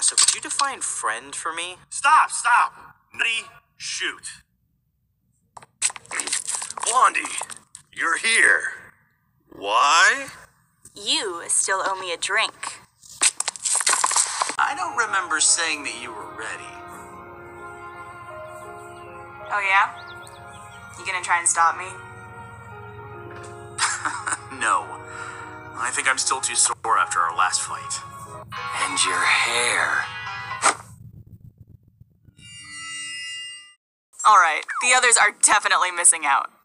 so could you define friend for me? Stop! Nutty, shoot. Blondie, you're here. Why? You still owe me a drink. I don't remember saying that you were ready. Oh yeah? You gonna try and stop me? No. I think I'm still too sore after our last fight. And your hair. Alright, the others are definitely missing out.